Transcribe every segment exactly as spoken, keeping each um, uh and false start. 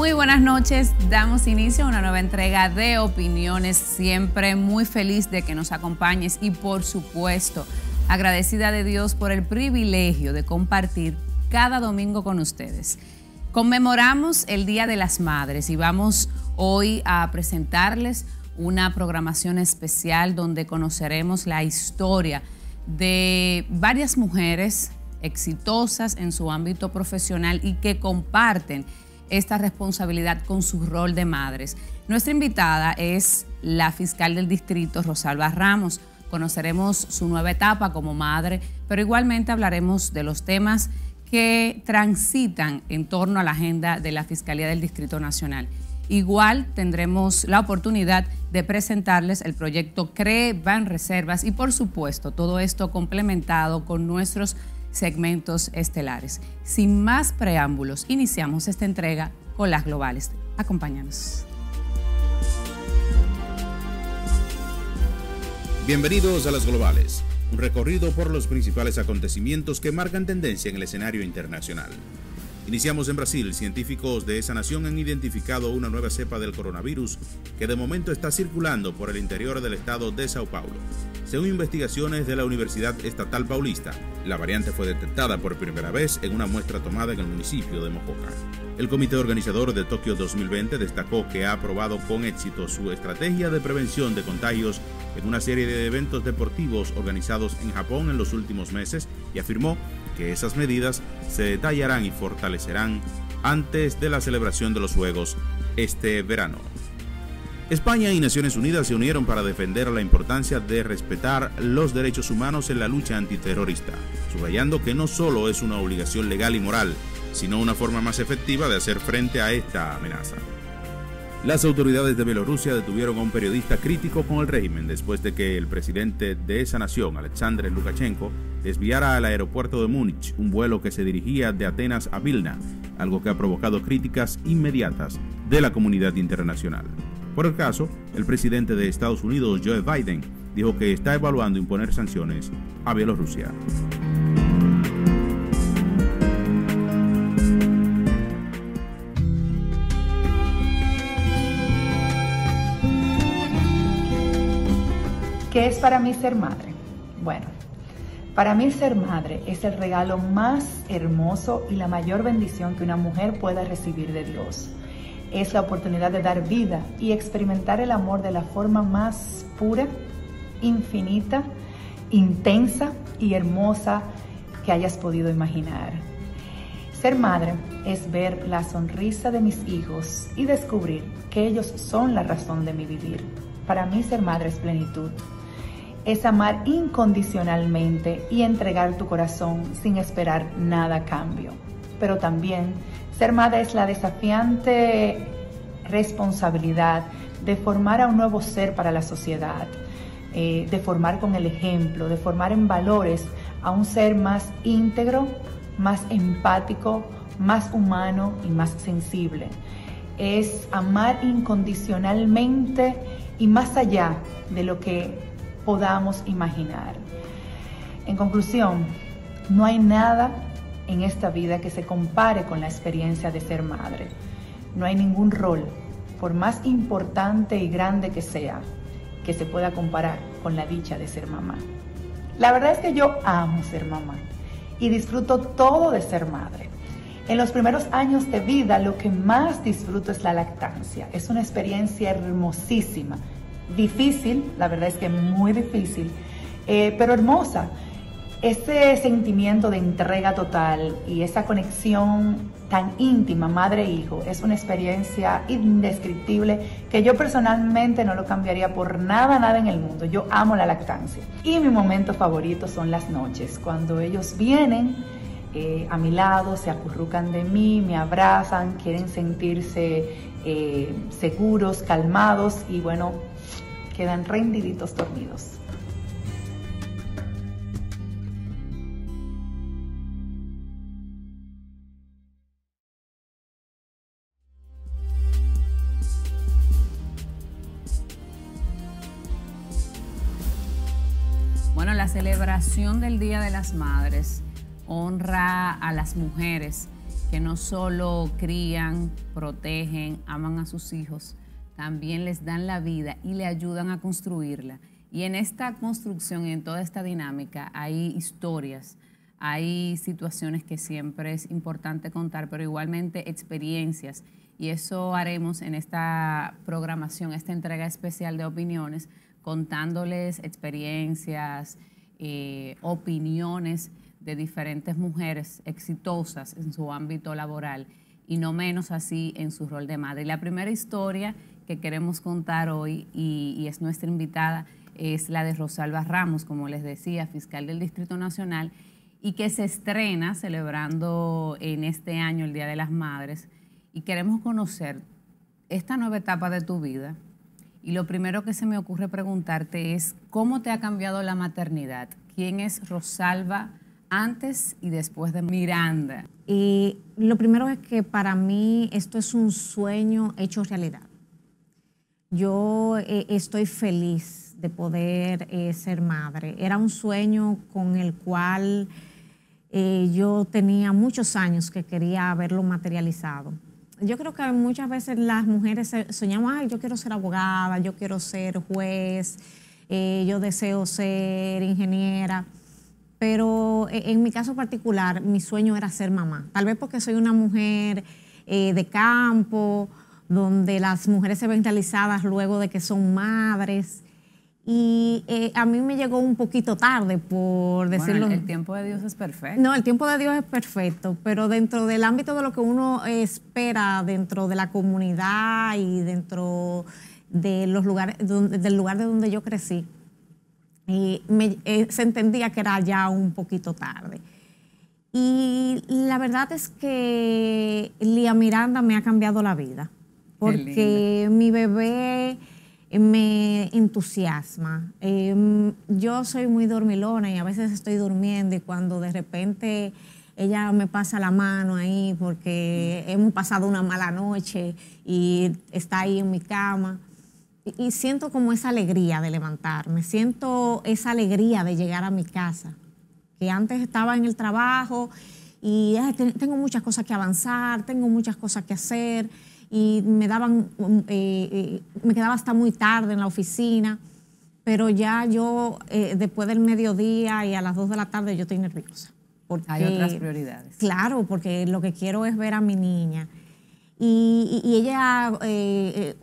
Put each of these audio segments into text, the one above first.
Muy buenas noches, damos inicio a una nueva entrega de Opiniones, siempre muy feliz de que nos acompañes y por supuesto agradecida de Dios por el privilegio de compartir cada domingo con ustedes. Conmemoramos el Día de las Madres y vamos hoy a presentarles una programación especial donde conoceremos la historia de varias mujeres exitosas en su ámbito profesional y que comparten esta responsabilidad con su rol de madres. Nuestra invitada es la fiscal del distrito, Rosalba Ramos. Conoceremos su nueva etapa como madre, pero igualmente hablaremos de los temas que transitan en torno a la agenda de la Fiscalía del Distrito Nacional. Igual tendremos la oportunidad de presentarles el proyecto CREE Banreservas y por supuesto todo esto complementado con nuestros segmentos estelares. Sin más preámbulos, iniciamos esta entrega con las globales. Acompáñanos. Bienvenidos a las globales, un recorrido por los principales acontecimientos que marcan tendencia en el escenario internacional. Iniciamos en Brasil. Científicos de esa nación han identificado una nueva cepa del coronavirus que de momento está circulando por el interior del estado de Sao Paulo. Según investigaciones de la Universidad Estatal Paulista, la variante fue detectada por primera vez en una muestra tomada en el municipio de Mococa. El comité organizador de Tokio dos mil veinte destacó que ha aprobado con éxito su estrategia de prevención de contagios en una serie de eventos deportivos organizados en Japón en los últimos meses y afirmó que esas medidas se detallarán y fortalecerán antes de la celebración de los Juegos este verano. España y Naciones Unidas se unieron para defender la importancia de respetar los derechos humanos en la lucha antiterrorista, subrayando que no solo es una obligación legal y moral, sino una forma más efectiva de hacer frente a esta amenaza. Las autoridades de Bielorrusia detuvieron a un periodista crítico con el régimen después de que el presidente de esa nación, Alexander Lukashenko, desviara al aeropuerto de Múnich un vuelo que se dirigía de Atenas a Vilna, algo que ha provocado críticas inmediatas de la comunidad internacional. Por el caso, el presidente de Estados Unidos, Joe Biden, dijo que está evaluando imponer sanciones a Bielorrusia. ¿Qué es para mí ser madre? Bueno, para mí ser madre es el regalo más hermoso y la mayor bendición que una mujer pueda recibir de Dios. Es la oportunidad de dar vida y experimentar el amor de la forma más pura, infinita, intensa y hermosa que hayas podido imaginar. Ser madre es ver la sonrisa de mis hijos y descubrir que ellos son la razón de mi vivir. Para mí ser madre es plenitud. Es amar incondicionalmente y entregar tu corazón sin esperar nada a cambio. Pero también ser madre es la desafiante responsabilidad de formar a un nuevo ser para la sociedad, eh, de formar con el ejemplo, de formar en valores a un ser más íntegro, más empático, más humano y más sensible. Es amar incondicionalmente y más allá de lo que podamos imaginar. En conclusión, no hay nada en esta vida que se compare con la experiencia de ser madre. No hay ningún rol, por más importante y grande que sea, que se pueda comparar con la dicha de ser mamá. La verdad es que yo amo ser mamá y disfruto todo de ser madre. En los primeros años de vida, lo que más disfruto es la lactancia. Es una experiencia hermosísima. Difícil, la verdad es que muy difícil, eh, pero hermosa. Ese sentimiento de entrega total y esa conexión tan íntima, madre-hijo, es una experiencia indescriptible que yo personalmente no lo cambiaría por nada, nada en el mundo. Yo amo la lactancia. Y mi momento favorito son las noches, cuando ellos vienen eh, a mi lado, se acurrucan de mí, me abrazan, quieren sentirse eh, seguros, calmados y bueno, quedan rendiditos dormidos. Bueno, la celebración del Día de las Madres honra a las mujeres que no solo crían, protegen, aman a sus hijos, también les dan la vida y le ayudan a construirla. Y en esta construcción, en toda esta dinámica, hay historias, hay situaciones que siempre es importante contar, pero igualmente experiencias. Y eso haremos en esta programación, esta entrega especial de opiniones, contándoles experiencias, eh, opiniones de diferentes mujeres exitosas en su ámbito laboral y no menos así en su rol de madre. Y la primera historia que queremos contar hoy, y, y es nuestra invitada, es la de Rosalba Ramos, como les decía, fiscal del Distrito Nacional, y que se estrena celebrando en este año el Día de las Madres. Y queremos conocer esta nueva etapa de tu vida. Y lo primero que se me ocurre preguntarte es, ¿cómo te ha cambiado la maternidad? ¿Quién es Rosalba antes y después de Miranda? Y lo primero es que para mí esto es un sueño hecho realidad. Yo eh, estoy feliz de poder eh, ser madre. Era un sueño con el cual eh, yo tenía muchos años que quería verlo materializado. Yo creo que muchas veces las mujeres soñamos, ay, yo quiero ser abogada, yo quiero ser juez, eh, yo deseo ser ingeniera. Pero en mi caso particular, mi sueño era ser mamá. Tal vez porque soy una mujer eh, de campo, donde las mujeres se ven realizadas luego de que son madres. Y eh, a mí me llegó un poquito tarde, por decirlo. Bueno, el tiempo de Dios es perfecto. No, el tiempo de Dios es perfecto, pero dentro del ámbito de lo que uno espera, dentro de la comunidad y dentro de los lugares, del lugar de donde yo crecí, y me, eh, se entendía que era ya un poquito tarde. Y la verdad es que Lía Miranda me ha cambiado la vida, porque mi bebé me entusiasma. Eh, yo soy muy dormilona y a veces estoy durmiendo y cuando de repente ella me pasa la mano ahí porque hemos pasado una mala noche y está ahí en mi cama, y siento como esa alegría de levantarme, siento esa alegría de llegar a mi casa, que antes estaba en el trabajo y ay, tengo muchas cosas que avanzar, tengo muchas cosas que hacer, y me daban, eh, eh, me quedaba hasta muy tarde en la oficina, pero ya yo, eh, después del mediodía y a las dos de la tarde, yo estoy nerviosa. Porque, hay otras prioridades. Claro, porque lo que quiero es ver a mi niña. Y, y, y ella eh,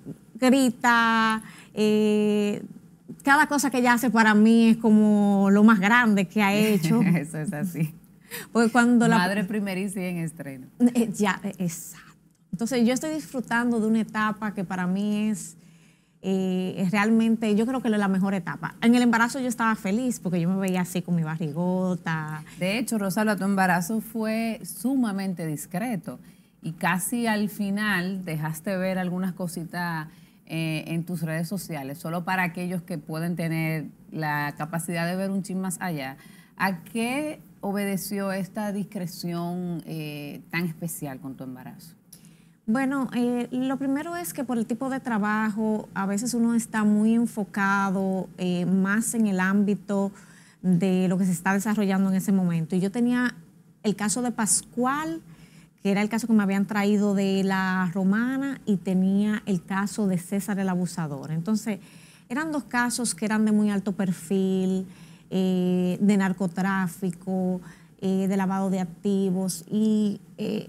grita, eh, cada cosa que ella hace para mí es como lo más grande que ha hecho. Eso es así. Porque cuando Madre la, primeriza y en estreno. Eh, ya, exacto. Entonces yo estoy disfrutando de una etapa que para mí es, eh, es realmente, yo creo que es la mejor etapa. En el embarazo yo estaba feliz porque yo me veía así con mi barrigota. De hecho, Rosalba, tu embarazo fue sumamente discreto y casi al final dejaste ver algunas cositas eh, en tus redes sociales, solo para aquellos que pueden tener la capacidad de ver un chin más allá. ¿A qué obedeció esta discreción eh, tan especial con tu embarazo? Bueno, eh, lo primero es que por el tipo de trabajo, a veces uno está muy enfocado eh, más en el ámbito de lo que se está desarrollando en ese momento. Y yo tenía el caso de Pascual, que era el caso que me habían traído de la Romana, y tenía el caso de César el Abusador. Entonces, eran dos casos que eran de muy alto perfil, eh, de narcotráfico, eh, de lavado de activos, y eh,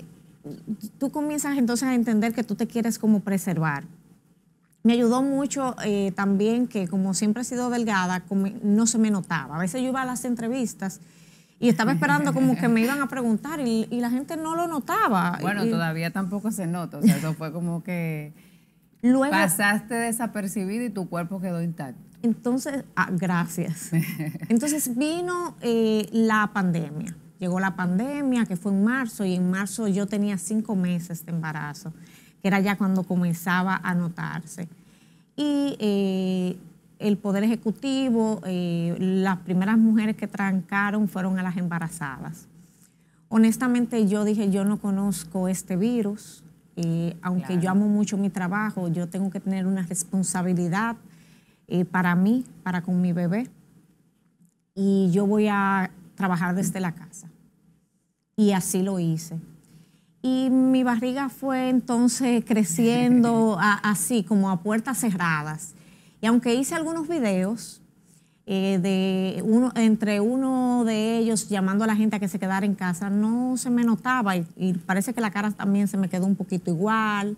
tú comienzas entonces a entender que tú te quieres como preservar. Me ayudó mucho eh, también que como siempre he sido delgada, no se me notaba. A veces yo iba a las entrevistas y estaba esperando como que me iban a preguntar y, y la gente no lo notaba. Bueno, y, todavía tampoco se nota, o sea, eso fue como que luego pasaste desapercibido y tu cuerpo quedó intacto. Entonces, ah, gracias. Entonces vino eh, la pandemia. Llegó la pandemia, que fue en marzo, y en marzo yo tenía cinco meses de embarazo, que era ya cuando comenzaba a notarse. Y eh, el Poder Ejecutivo, eh, las primeras mujeres que trancaron fueron a las embarazadas. Honestamente, yo dije, yo no conozco este virus, eh, aunque claro, yo amo mucho mi trabajo, yo tengo que tener una responsabilidad eh, para mí, para con mi bebé, y yo voy a trabajar desde la casa. Y así lo hice. Y mi barriga fue entonces creciendo a, así, como a puertas cerradas. Y aunque hice algunos videos, eh, de uno, entre uno de ellos llamando a la gente a que se quedara en casa, no se me notaba y, y parece que la cara también se me quedó un poquito igual.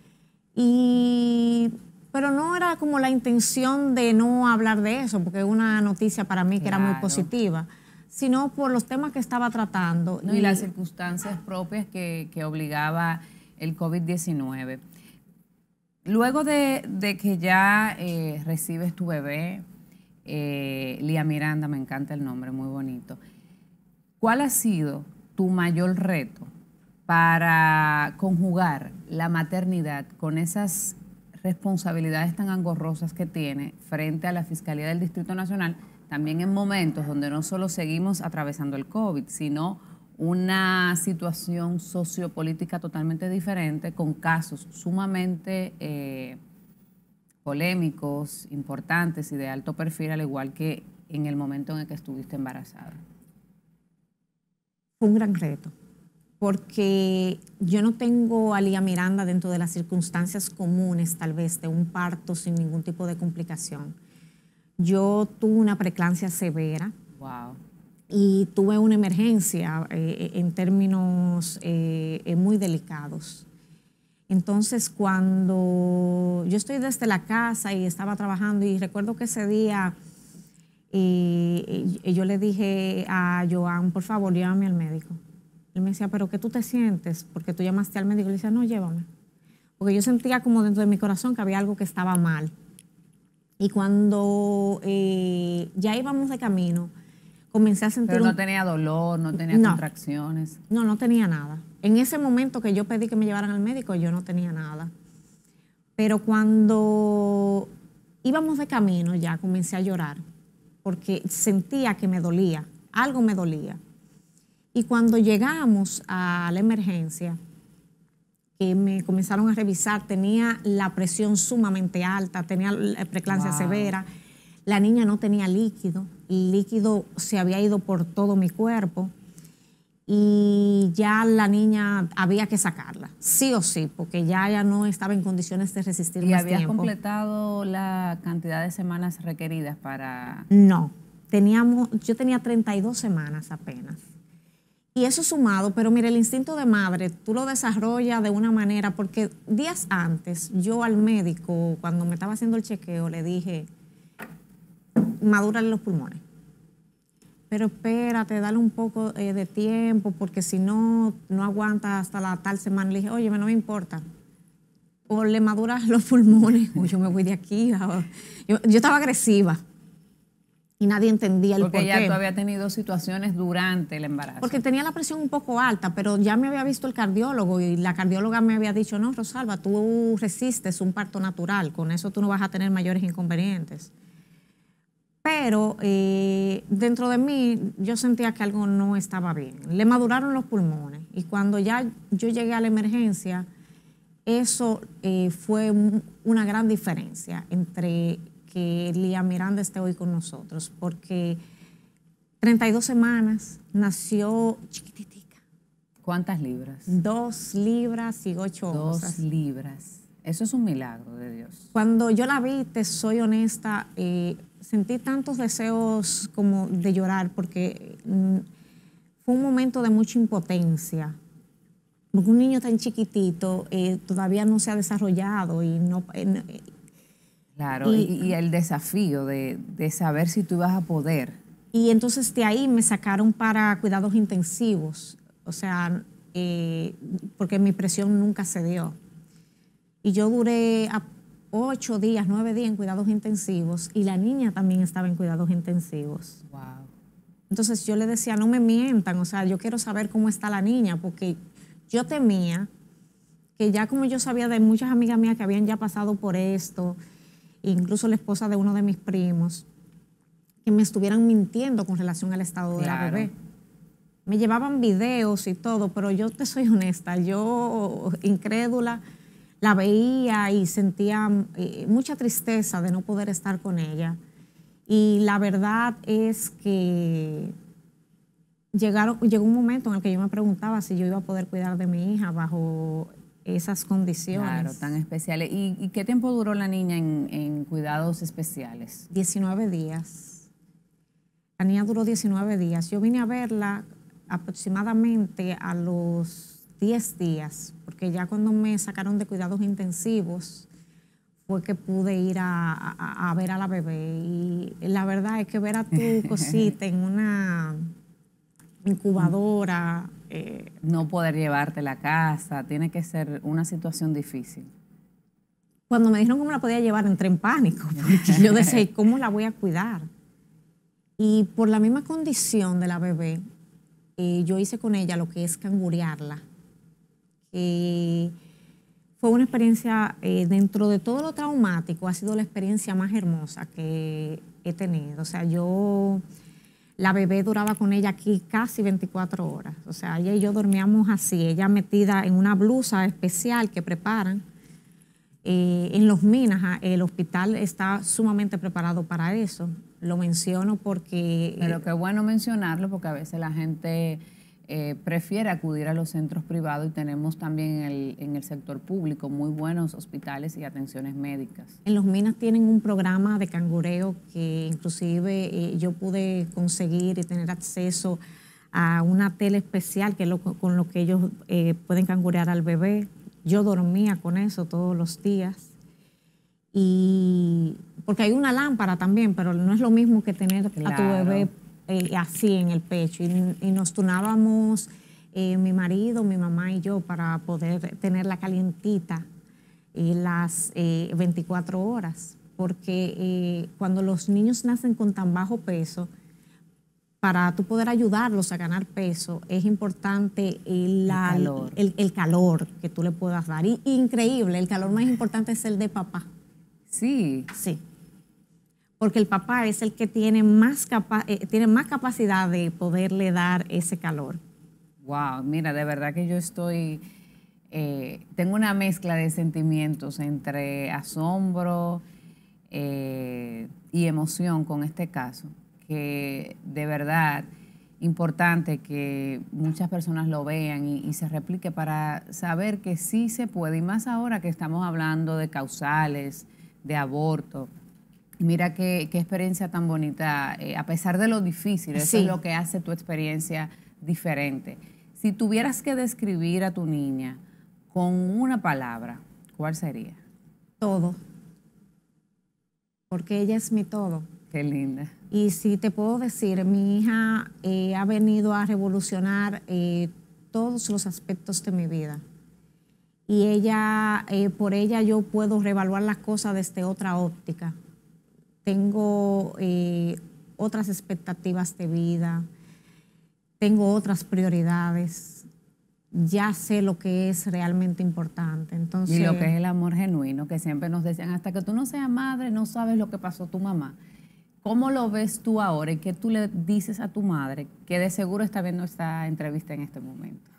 Y, pero no era como la intención de no hablar de eso, porque es una noticia para mí que Claro. era muy positiva, sino por los temas que estaba tratando. No, y las circunstancias propias que, que obligaba el COVID diecinueve. Luego de, de que ya eh, recibes tu bebé, eh, Lía Miranda, me encanta el nombre, muy bonito, ¿cuál ha sido tu mayor reto para conjugar la maternidad con esas responsabilidades tan engorrosas que tiene frente a la Fiscalía del Distrito Nacional, también en momentos donde no solo seguimos atravesando el COVID, sino una situación sociopolítica totalmente diferente, con casos sumamente eh, polémicos, importantes y de alto perfil, al igual que en el momento en el que estuviste embarazada? Fue un gran reto, porque yo no tengo a Lía Miranda dentro de las circunstancias comunes, tal vez, de un parto sin ningún tipo de complicación. Yo tuve una preeclampsia severa. Wow. Y tuve una emergencia eh, en términos eh, muy delicados. Entonces, cuando yo estoy desde la casa y estaba trabajando, y recuerdo que ese día eh, yo le dije a Joan, por favor, llévame al médico. Él me decía, ¿pero qué tú te sientes? Porque tú llamaste al médico. Y le decía, no, llévame. Porque yo sentía como dentro de mi corazón que había algo que estaba mal. Y cuando eh, ya íbamos de camino, comencé a sentir... Pero no un... tenía dolor, no tenía no, contracciones. No, no tenía nada. En ese momento que yo pedí que me llevaran al médico, yo no tenía nada. Pero cuando íbamos de camino ya comencé a llorar, porque sentía que me dolía, algo me dolía. Y cuando llegamos a la emergencia, que me comenzaron a revisar, tenía la presión sumamente alta, tenía la preeclampsia wow. severa, la niña no tenía líquido, el líquido se había ido por todo mi cuerpo y ya la niña había que sacarla, sí o sí, porque ya ella no estaba en condiciones de resistir ¿Y más habías tiempo. completado la cantidad de semanas requeridas para...? No, teníamos, yo tenía treinta y dos semanas apenas. Y eso sumado, pero mire, el instinto de madre, tú lo desarrollas de una manera, porque días antes, yo al médico, cuando me estaba haciendo el chequeo, le dije, madúrale los pulmones. Pero espérate, dale un poco eh, de tiempo, porque si no, no aguanta hasta la tal semana. Le dije, oye, no me importa. O le maduras los pulmones, o yo me voy de aquí. Yo, yo estaba agresiva. Y nadie entendía el Porque por qué. ya tú habías tenido situaciones durante el embarazo. Porque tenía la presión un poco alta, pero ya me había visto el cardiólogo y la cardióloga me había dicho, no, Rosalba, tú resistes un parto natural, con eso tú no vas a tener mayores inconvenientes. Pero eh, dentro de mí yo sentía que algo no estaba bien. Le maduraron los pulmones y cuando ya yo llegué a la emergencia, eso eh, fue una gran diferencia entre que Lía Miranda esté hoy con nosotros, porque treinta y dos semanas, nació chiquititica. ¿Cuántas libras? Dos libras y ocho Dos onzas. Dos libras. Eso es un milagro de Dios. Cuando yo la vi, te soy honesta, eh, sentí tantos deseos como de llorar, porque mm, fue un momento de mucha impotencia. Porque un niño tan chiquitito eh, todavía no se ha desarrollado y no... Eh, Claro, y, y el desafío de, de saber si tú ibas a poder. Y entonces de ahí me sacaron para cuidados intensivos, o sea, eh, porque mi presión nunca se dio. Y yo duré a ocho días, nueve días en cuidados intensivos y la niña también estaba en cuidados intensivos. Wow. Entonces yo le decía, no me mientan, o sea, yo quiero saber cómo está la niña, porque yo temía que ya como yo sabía de muchas amigas mías que habían ya pasado por esto, incluso la esposa de uno de mis primos, que me estuvieran mintiendo con relación al estado claro. de la bebé. Me llevaban videos y todo, pero yo te soy honesta, yo incrédula la veía y sentía eh, mucha tristeza de no poder estar con ella. Y la verdad es que llegaron, llegó un momento en el que yo me preguntaba si yo iba a poder cuidar de mi hija bajo esas condiciones. Claro, tan especiales. ¿Y, y qué tiempo duró la niña en, en cuidados especiales? diecinueve días. La niña duró diecinueve días. Yo vine a verla aproximadamente a los diez días, porque ya cuando me sacaron de cuidados intensivos fue que pude ir a, a, a ver a la bebé. Y la verdad es que ver a tu cosita en una incubadora... Eh, no poder llevarte a la casa, tiene que ser una situación difícil. Cuando me dijeron cómo la podía llevar, entré en pánico, porque yo decía, ¿cómo la voy a cuidar? Y por la misma condición de la bebé, eh, yo hice con ella lo que es cangurearla. Eh, fue una experiencia, eh, dentro de todo lo traumático, ha sido la experiencia más hermosa que he tenido. O sea, yo... La bebé duraba con ella aquí casi veinticuatro horas. O sea, ella y yo dormíamos así, ella metida en una blusa especial que preparan. Eh, en Los Minas, el hospital está sumamente preparado para eso. Lo menciono porque... Pero qué bueno mencionarlo, porque a veces la gente eh, prefiere acudir a los centros privados, y tenemos también en el, en el sector público muy buenos hospitales y atenciones médicas. En Los Minas tienen un programa de cangureo que inclusive eh, yo pude conseguir y tener acceso a una tela especial que es lo, con lo que ellos eh, pueden cangurear al bebé. Yo dormía con eso todos los días. Y porque hay una lámpara también, pero no es lo mismo que tener claro. a tu bebé eh, así en el pecho. Y, y nos turnábamos eh, mi marido, mi mamá y yo para poder tenerla calientita eh, las eh, veinticuatro horas. Porque eh, cuando los niños nacen con tan bajo peso, para tú poder ayudarlos a ganar peso, es importante el, la, el, calor. El, el calor que tú le puedas dar. Y increíble, el calor más importante es el de papá. Sí. Sí. Porque el papá es el que tiene más, capa eh, tiene más capacidad de poderle dar ese calor. Wow, mira, de verdad que yo estoy, eh, tengo una mezcla de sentimientos entre asombro eh, y emoción con este caso, que de verdad importante que muchas personas lo vean y, y se replique para saber que sí se puede, y más ahora que estamos hablando de causales, de aborto. Mira qué, qué experiencia tan bonita, eh, a pesar de lo difícil, eso sí. es lo que hace tu experiencia diferente. Si tuvieras que describir a tu niña con una palabra, ¿cuál sería? Todo. Porque ella es mi todo. Qué linda. Y si te puedo decir, mi hija eh, ha venido a revolucionar eh, todos los aspectos de mi vida. Y ella, eh, por ella yo puedo reevaluar las cosas desde otra óptica. Tengo eh, otras expectativas de vida, tengo otras prioridades, ya sé lo que es realmente importante. Entonces, y lo que es el amor genuino, que siempre nos decían, hasta que tú no seas madre, no sabes lo que pasó tu mamá. ¿Cómo lo ves tú ahora y qué tú le dices a tu madre, que de seguro está viendo esta entrevista en este momento?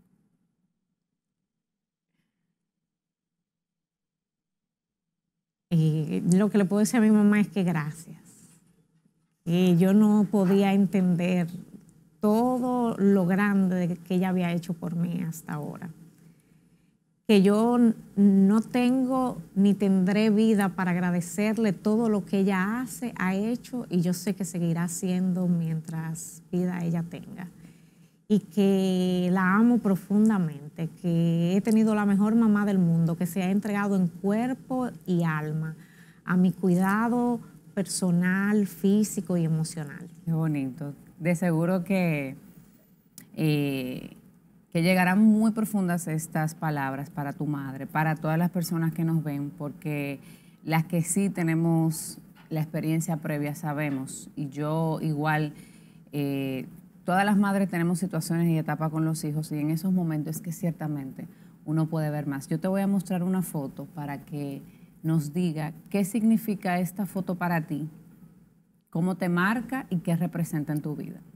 Eh, lo que le puedo decir a mi mamá es que gracias. Eh, yo no podía entender todo lo grande que ella había hecho por mí hasta ahora. Que yo no tengo ni tendré vida para agradecerle todo lo que ella hace, ha hecho, y yo sé que seguirá haciendo mientras vida ella tenga. Y que la amo profundamente, que he tenido la mejor mamá del mundo, que se ha entregado en cuerpo y alma a mi cuidado personal, físico y emocional. Qué bonito. De seguro que, eh, que llegarán muy profundas estas palabras para tu madre, para todas las personas que nos ven, porque las que sí tenemos la experiencia previa sabemos, y yo igual... Eh, Todas las madres tenemos situaciones y etapas con los hijos, y en esos momentos es que ciertamente uno puede ver más. Yo te voy a mostrar una foto para que nos diga qué significa esta foto para ti, cómo te marca y qué representa en tu vida.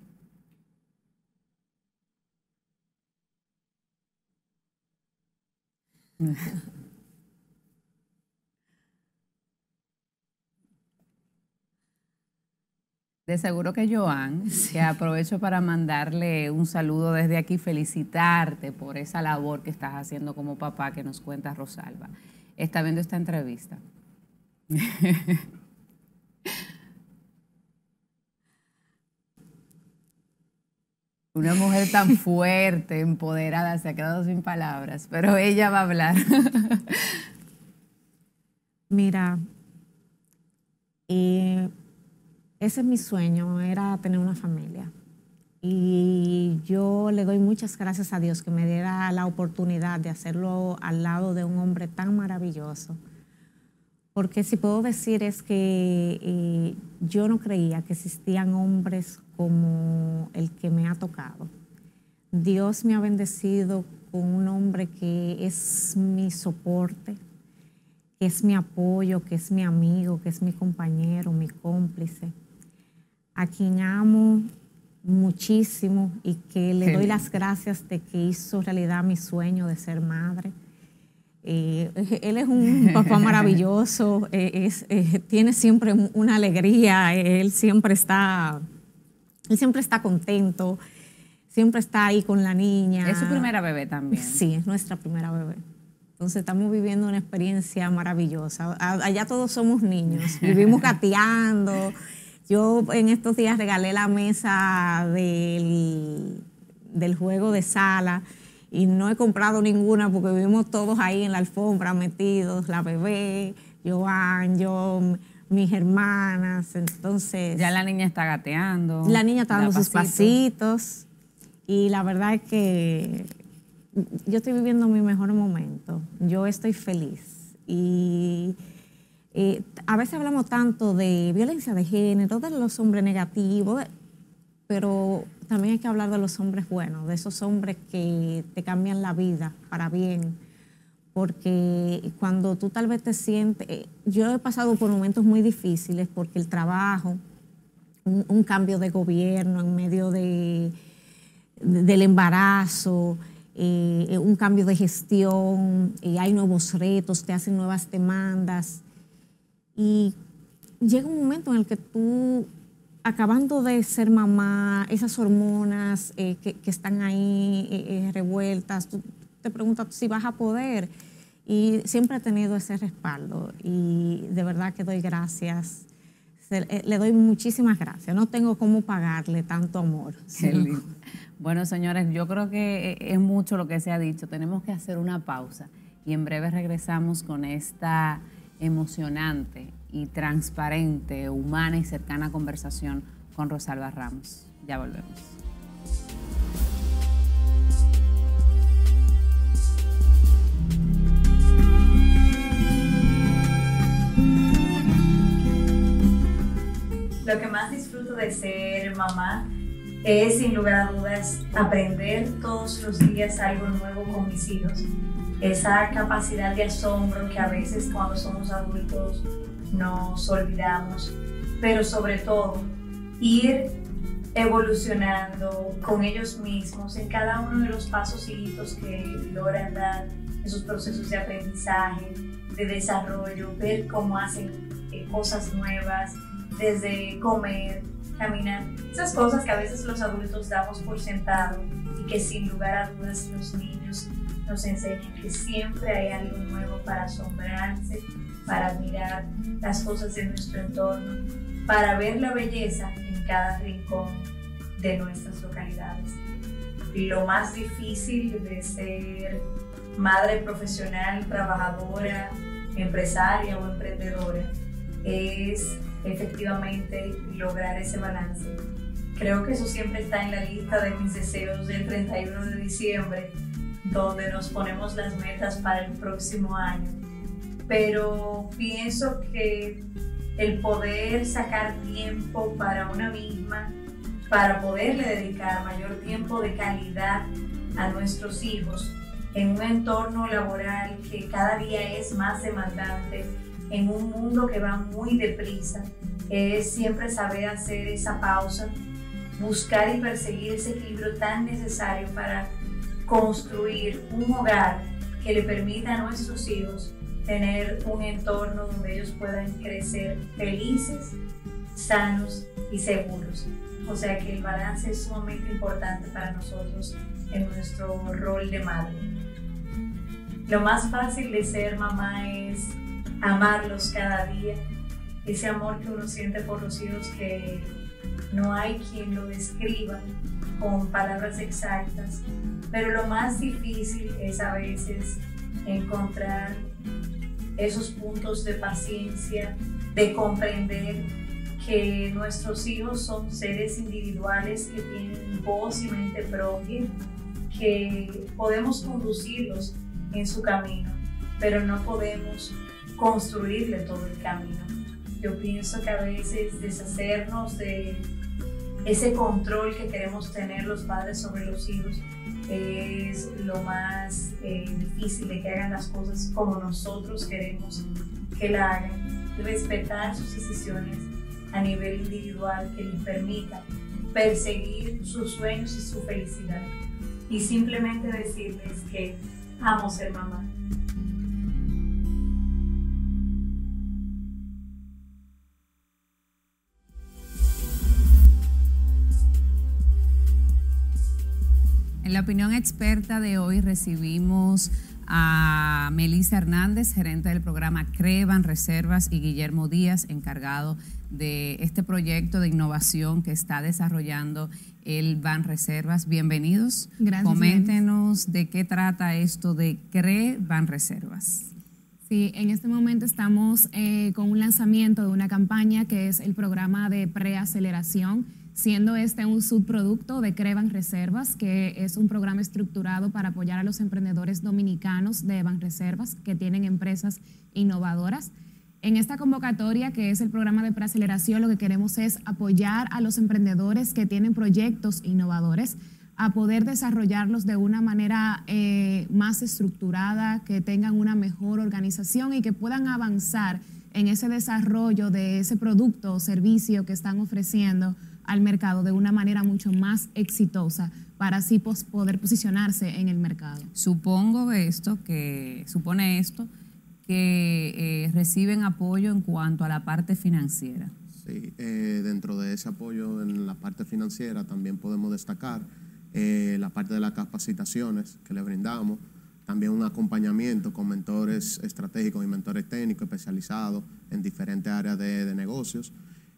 De seguro que Joan, que aprovecho para mandarle un saludo desde aquí, felicitarte por esa labor que estás haciendo como papá que nos cuenta Rosalba. Está viendo esta entrevista. Una mujer tan fuerte, empoderada, se ha quedado sin palabras, pero ella va a hablar. Mira, eh, ese es mi sueño, era tener una familia. Y yo le doy muchas gracias a Dios que me diera la oportunidad de hacerlo al lado de un hombre tan maravilloso. Porque si puedo decir es que eh, yo no creía que existían hombres como el que me ha tocado. Dios me ha bendecido con un hombre que es mi soporte, que es mi apoyo, que es mi amigo, que es mi compañero, mi cómplice, a quien amo muchísimo y que le doy las gracias de que hizo realidad mi sueño de ser madre. Eh, él es un papá maravilloso, eh, es, eh, tiene siempre una alegría, él siempre está, él siempre está contento, siempre está ahí con la niña. ¿Es su primera bebé también? Sí, es nuestra primera bebé. Entonces estamos viviendo una experiencia maravillosa. Allá todos somos niños, vivimos gateando. Yo en estos días regalé la mesa del, del juego de sala y no he comprado ninguna porque vivimos todos ahí en la alfombra metidos, la bebé, Joan, yo, mis hermanas, entonces... Ya la niña está gateando. La niña está dando sus pasitos y la verdad es que yo estoy viviendo mi mejor momento, yo estoy feliz y... Eh, a veces hablamos tanto de violencia de género, de los hombres negativos, pero también hay que hablar de los hombres buenos, de esos hombres que te cambian la vida para bien, porque cuando tú tal vez te sientes... Eh, yo he pasado por momentos muy difíciles porque el trabajo, un, un cambio de gobierno en medio de, de, del embarazo, eh, un cambio de gestión, eh, hay nuevos retos, te hacen nuevas demandas. Y llega un momento en el que tú, acabando de ser mamá, esas hormonas eh, que, que están ahí eh, revueltas, tú te preguntas si vas a poder. Y siempre he tenido ese respaldo y de verdad que doy gracias. Le doy muchísimas gracias. No tengo cómo pagarle tanto amor. Qué lindo. Bueno, señores, yo creo que es mucho lo que se ha dicho. Tenemos que hacer una pausa y en breve regresamos con esta emocionante y transparente, humana y cercana conversación con Rosalba Ramos. Ya volvemos. Lo que más disfruto de ser mamá es, sin lugar a dudas, aprender todos los días algo nuevo con mis hijos. Esa capacidad de asombro que a veces cuando somos adultos nos olvidamos, pero sobre todo ir evolucionando con ellos mismos en cada uno de los pasos y hitos que logran dar en sus procesos de aprendizaje, de desarrollo, ver cómo hacen eh, cosas nuevas, desde comer, caminar, esas cosas que a veces los adultos damos por sentado y que sin lugar a dudas los niños nos enseñan que siempre hay algo nuevo para asombrarse, para admirar las cosas de nuestro entorno, para ver la belleza en cada rincón de nuestras localidades. Lo más difícil de ser madre profesional, trabajadora, empresaria o emprendedora es efectivamente lograr ese balance. Creo que eso siempre está en la lista de mis deseos del treinta y uno de diciembre, donde nos ponemos las metas para el próximo año. Pero pienso que el poder sacar tiempo para una misma, para poderle dedicar mayor tiempo de calidad a nuestros hijos en un entorno laboral que cada día es más demandante, en un mundo que va muy deprisa, es siempre saber hacer esa pausa, buscar y perseguir ese equilibrio tan necesario para construir un hogar que le permita a nuestros hijos tener un entorno donde ellos puedan crecer felices, sanos y seguros. O sea que el balance es sumamente importante para nosotros en nuestro rol de madre. Lo más fácil de ser mamá es amarlos cada día, ese amor que uno siente por los hijos que no hay quien lo describa con palabras exactas, pero lo más difícil es a veces encontrar esos puntos de paciencia, de comprender que nuestros hijos son seres individuales que tienen voz y mente propia, que podemos conducirlos en su camino, pero no podemos construirle todo el camino. Yo pienso que a veces deshacernos de ese control que queremos tener los padres sobre los hijos es lo más eh, difícil, de que hagan las cosas como nosotros queremos que la hagan, y respetar sus decisiones a nivel individual que les permita perseguir sus sueños y su felicidad, y simplemente decirles que amo ser mamá. En la opinión experta de hoy recibimos a Melissa Hernández, gerente del programa CRE Banreservas, y Guillermo Díaz, encargado de este proyecto de innovación que está desarrollando el Banreservas. Bienvenidos. Gracias. Coméntenos de qué trata esto de CRE Banreservas. Sí, en este momento estamos eh, con un lanzamiento de una campaña que es el programa de preaceleración, siendo este un subproducto de CRE Banreservas, que es un programa estructurado para apoyar a los emprendedores dominicanos de Banreservas que tienen empresas innovadoras. En esta convocatoria, que es el programa de preaceleración, lo que queremos es apoyar a los emprendedores que tienen proyectos innovadores a poder desarrollarlos de una manera eh, más estructurada, que tengan una mejor organización y que puedan avanzar en ese desarrollo de ese producto o servicio que están ofreciendo al mercado de una manera mucho más exitosa, para así pos poder posicionarse en el mercado. Supongo esto que, supone esto que eh, reciben apoyo en cuanto a la parte financiera. Sí, eh, dentro de ese apoyo en la parte financiera también podemos destacar eh, la parte de las capacitaciones que le brindamos, también un acompañamiento con mentores estratégicos y mentores técnicos especializados en diferentes áreas de, de negocios,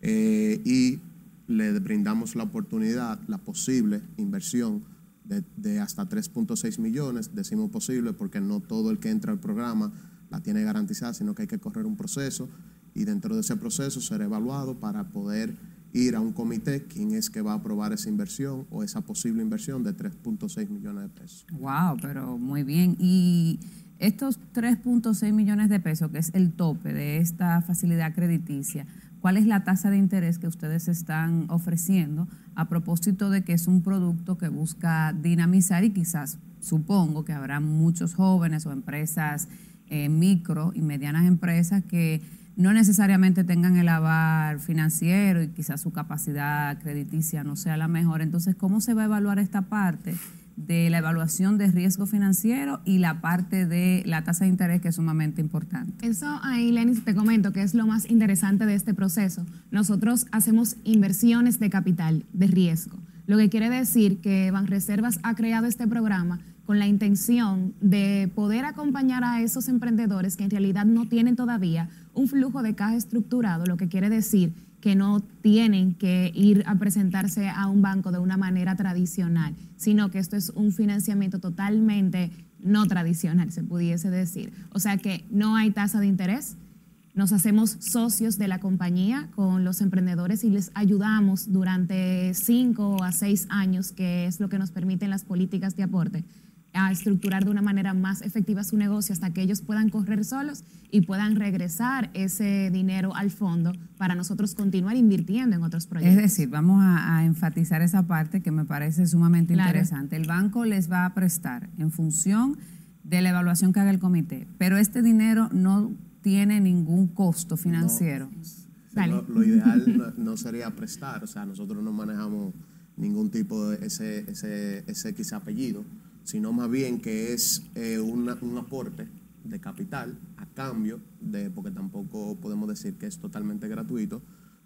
eh, y le brindamos la oportunidad, la posible inversión de, de hasta tres punto seis millones. Decimos posible porque no todo el que entra al programa la tiene garantizada, sino que hay que correr un proceso, y dentro de ese proceso ser evaluado para poder ir a un comité, quien es que va a aprobar esa inversión o esa posible inversión de tres punto seis millones de pesos. Wow, pero muy bien. Y estos tres punto seis millones de pesos, que es el tope de esta facilidad crediticia, ¿cuál es la tasa de interés que ustedes están ofreciendo a propósito de que es un producto que busca dinamizar, y quizás supongo que habrá muchos jóvenes o empresas eh, micro y medianas empresas que no necesariamente tengan el aval financiero y quizás su capacidad crediticia no sea la mejor? Entonces, ¿cómo se va a evaluar esta parte de la evaluación de riesgo financiero y la parte de la tasa de interés, que es sumamente importante? Eso ahí, Lenis, te comento que es lo más interesante de este proceso. Nosotros hacemos inversiones de capital, de riesgo, lo que quiere decir que Banreservas ha creado este programa con la intención de poder acompañar a esos emprendedores que en realidad no tienen todavía un flujo de caja estructurado, lo que quiere decir que no tienen que ir a presentarse a un banco de una manera tradicional, sino que esto es un financiamiento totalmente no tradicional, se pudiese decir. O sea que no hay tasa de interés, nos hacemos socios de la compañía con los emprendedores y les ayudamos durante cinco a seis años, que es lo que nos permiten las políticas de aporte, a estructurar de una manera más efectiva su negocio hasta que ellos puedan correr solos y puedan regresar ese dinero al fondo para nosotros continuar invirtiendo en otros proyectos. Es decir, vamos a, a enfatizar esa parte que me parece sumamente claro. interesante. El banco les va a prestar en función de la evaluación que haga el comité, pero este dinero no tiene ningún costo financiero. No, lo, lo ideal no, no sería prestar, o sea, nosotros no manejamos ningún tipo de ese, ese, ese quizá apellido, sino más bien que es eh, una, un aporte de capital a cambio de, porque tampoco podemos decir que es totalmente gratuito,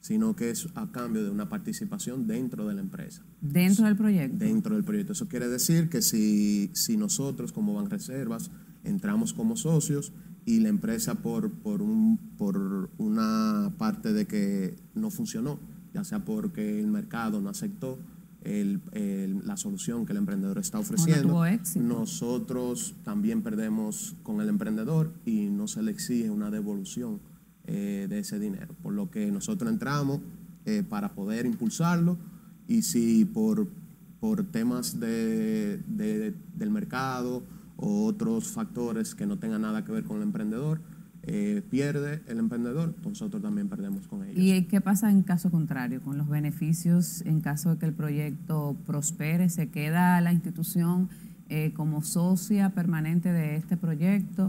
sino que es a cambio de una participación dentro de la empresa. ¿Dentro del proyecto? Dentro del proyecto. Eso quiere decir que si, si nosotros como Banreservas entramos como socios y la empresa por, por, un, por una parte de que no funcionó, ya sea porque el mercado no aceptó el, el, la solución que el emprendedor está ofreciendo, no tuvo éxito, nosotros también perdemos con el emprendedor y no se le exige una devolución eh, de ese dinero. Por lo que nosotros entramos eh, para poder impulsarlo, y si por, por temas de, de, del mercado o otros factores que no tengan nada que ver con el emprendedor, eh, pierde el emprendedor, nosotros también perdemos con ellos. ¿Y qué pasa en caso contrario, con los beneficios en caso de que el proyecto prospere? ¿Se queda la institución eh, como socia permanente de este proyecto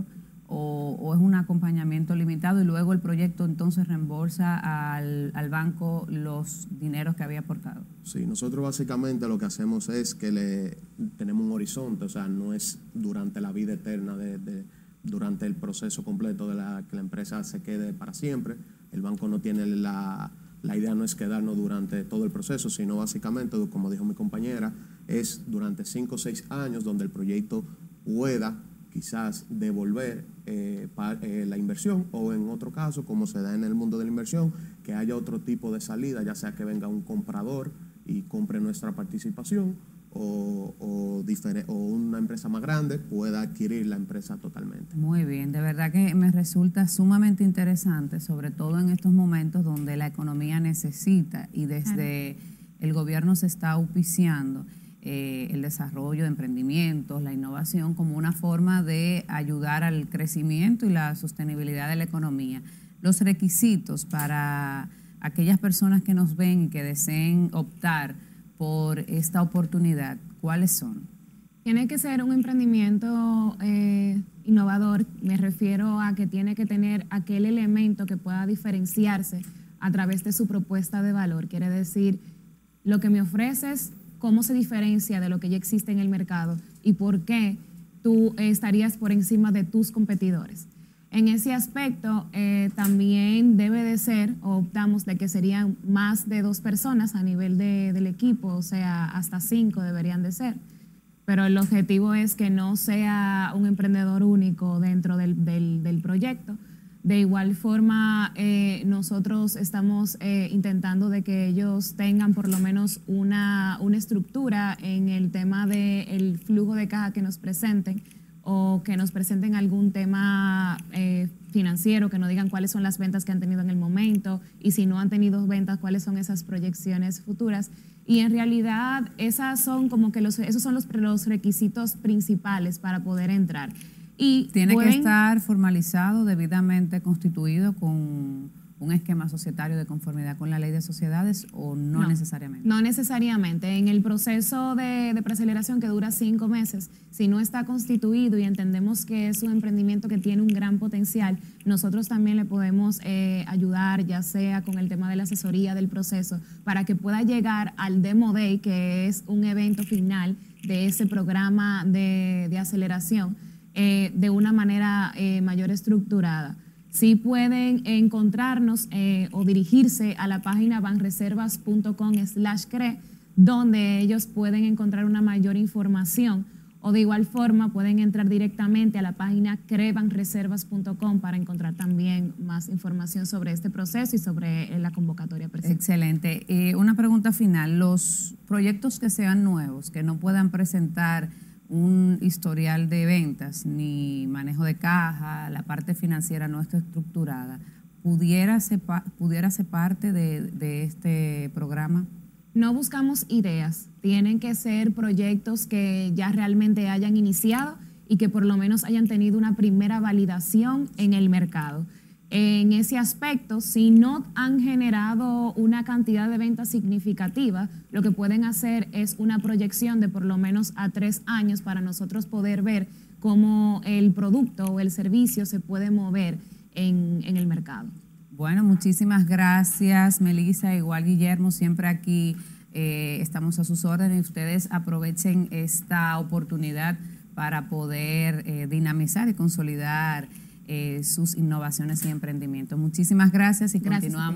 o, o es un acompañamiento limitado y luego el proyecto entonces reembolsa al, al banco los dineros que había aportado? Sí, nosotros básicamente lo que hacemos es que le tenemos un horizonte, o sea, no es durante la vida eterna de, de durante el proceso completo de la que la empresa se quede para siempre. El banco no tiene la, la idea no es quedarnos durante todo el proceso, sino básicamente, como dijo mi compañera, es durante cinco o seis años donde el proyecto pueda quizás devolver eh, pa, eh, la inversión, o en otro caso, como se da en el mundo de la inversión, que haya otro tipo de salida, ya sea que venga un comprador y compre nuestra participación, O, o, o una empresa más grande pueda adquirir la empresa totalmente. Muy bien, de verdad que me resulta sumamente interesante, sobre todo en estos momentos donde la economía necesita y desde el gobierno se está auspiciando eh, el desarrollo de emprendimientos, la innovación como una forma de ayudar al crecimiento y la sostenibilidad de la economía. Los requisitos para aquellas personas que nos ven y que deseen optar por esta oportunidad, ¿cuáles son? Tiene que ser un emprendimiento eh, innovador. Me refiero a que tiene que tener aquel elemento que pueda diferenciarse a través de su propuesta de valor. Quiere decir, lo que me ofreces, cómo se diferencia de lo que ya existe en el mercado y por qué tú eh, estarías por encima de tus competidores. En ese aspecto, eh, también debe de ser, o optamos de que serían más de dos personas a nivel de, del equipo, o sea, hasta cinco deberían de ser. Pero el objetivo es que no sea un emprendedor único dentro del, del, del proyecto. De igual forma, eh, nosotros estamos eh, intentando de que ellos tengan por lo menos una, una estructura en el tema del flujo de caja que nos presenten, o que nos presenten algún tema eh, financiero, que nos digan cuáles son las ventas que han tenido en el momento y si no han tenido ventas, cuáles son esas proyecciones futuras. Y en realidad esas son como que los, esos son los, los requisitos principales para poder entrar. Y tiene pueden, que estar formalizado, debidamente constituido con un esquema societario de conformidad con la ley de sociedades, o no, no necesariamente. No necesariamente. En el proceso de, de preaceleración, que dura cinco meses, si no está constituido y entendemos que es un emprendimiento que tiene un gran potencial, nosotros también le podemos eh, ayudar, ya sea con el tema de la asesoría del proceso, para que pueda llegar al Demo Day, que es un evento final de ese programa de, de aceleración, eh, de una manera eh, mayor estructurada. Sí pueden encontrarnos eh, o dirigirse a la página banreservas.com slash cre, donde ellos pueden encontrar una mayor información, o de igual forma pueden entrar directamente a la página crebanreservas punto com para encontrar también más información sobre este proceso y sobre eh, la convocatoria presente. Excelente. Eh, una pregunta final. Los proyectos que sean nuevos, que no puedan presentar un historial de ventas ni manejo de caja, la parte financiera no está estructurada, ¿pudiera ser, pudiera ser parte de, de este programa? No buscamos ideas, tienen que ser proyectos que ya realmente hayan iniciado y que por lo menos hayan tenido una primera validación en el mercado. En ese aspecto, si no han generado una cantidad de ventas significativa, lo que pueden hacer es una proyección de por lo menos a tres años para nosotros poder ver cómo el producto o el servicio se puede mover en, en el mercado. Bueno, muchísimas gracias, Melissa, igual Guillermo, siempre aquí eh, estamos a sus órdenes. Ustedes aprovechen esta oportunidad para poder eh, dinamizar y consolidar Eh, sus innovaciones y emprendimientos. Muchísimas gracias y gracias, continuamos sí. con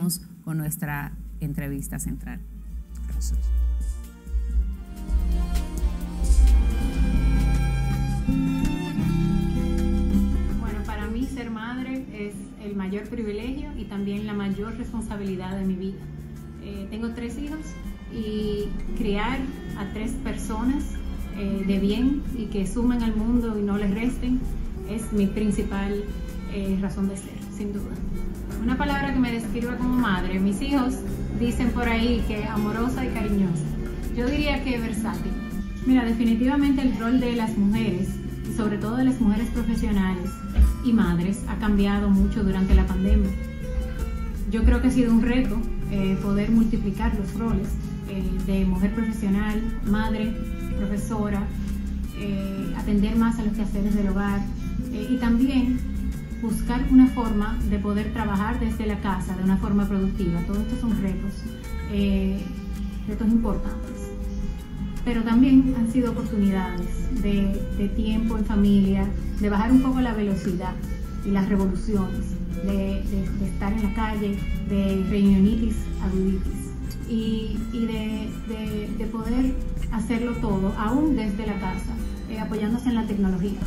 con nuestra entrevista central. Gracias. Bueno, para mí ser madre es el mayor privilegio y también la mayor responsabilidad de mi vida. Eh, tengo tres hijos y criar a tres personas eh, de bien y que sumen al mundo y no les resten es mi principal eh, razón de ser, sin duda. Una palabra que me describa como madre, mis hijos dicen por ahí que amorosa y cariñosa. Yo diría que versátil. Mira, definitivamente el rol de las mujeres, y sobre todo de las mujeres profesionales y madres, ha cambiado mucho durante la pandemia. Yo creo que ha sido un reto eh, poder multiplicar los roles eh, de mujer profesional, madre, profesora, eh, atender más a los quehaceres del hogar eh, y también buscar una forma de poder trabajar desde la casa de una forma productiva. Todos estos son retos, eh, retos importantes. Pero también han sido oportunidades de, de tiempo en familia, de bajar un poco la velocidad y las revoluciones, de, de, de estar en la calle, de reunionitis, aguditis, y, y de, de, de poder hacerlo todo, aún desde la casa, eh, apoyándose en la tecnología.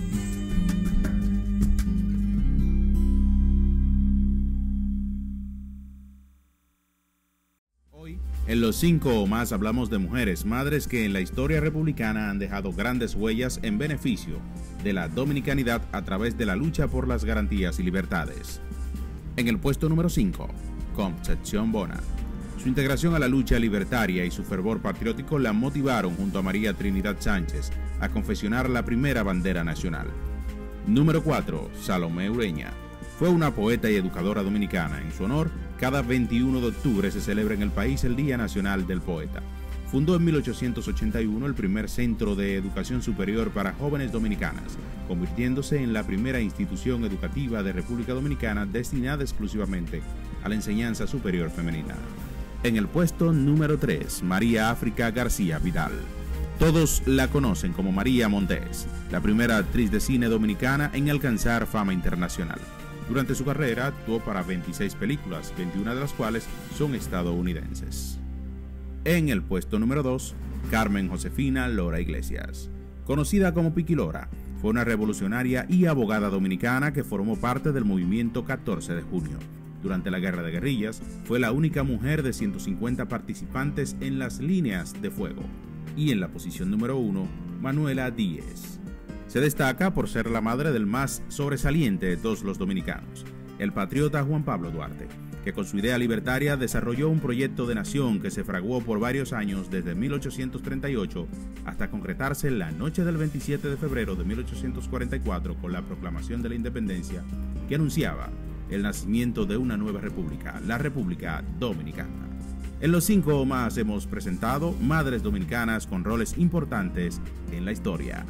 En los cinco o más hablamos de mujeres, madres que en la historia republicana han dejado grandes huellas en beneficio de la dominicanidad a través de la lucha por las garantías y libertades. En el puesto número cinco, Concepción Bona. Su integración a la lucha libertaria y su fervor patriótico la motivaron junto a María Trinidad Sánchez a confeccionar la primera bandera nacional. Número cuatro, Salomé Ureña. Fue una poeta y educadora dominicana. En su honor, cada veintiuno de octubre se celebra en el país el Día Nacional del Poeta. Fundó en mil ochocientos ochenta y uno el primer centro de educación superior para jóvenes dominicanas, convirtiéndose en la primera institución educativa de República Dominicana destinada exclusivamente a la enseñanza superior femenina. En el puesto número tres, María África García Vidal. Todos la conocen como María Montés, la primera actriz de cine dominicana en alcanzar fama internacional. Durante su carrera actuó para veintiséis películas, veintiuna de las cuales son estadounidenses. En el puesto número dos, Carmen Josefina Lora Iglesias. Conocida como Piqui Lora, fue una revolucionaria y abogada dominicana que formó parte del movimiento catorce de junio. Durante la Guerra de Guerrillas, fue la única mujer de ciento cincuenta participantes en las líneas de fuego. Y en la posición número uno, Manuela Díez. Se destaca por ser la madre del más sobresaliente de todos los dominicanos, el patriota Juan Pablo Duarte, que con su idea libertaria desarrolló un proyecto de nación que se fraguó por varios años desde mil ochocientos treinta y ocho hasta concretarse la noche del veintisiete de febrero de mil ochocientos cuarenta y cuatro con la proclamación de la independencia que anunciaba el nacimiento de una nueva república, la República Dominicana. En los cinco o más hemos presentado madres dominicanas con roles importantes en la historia.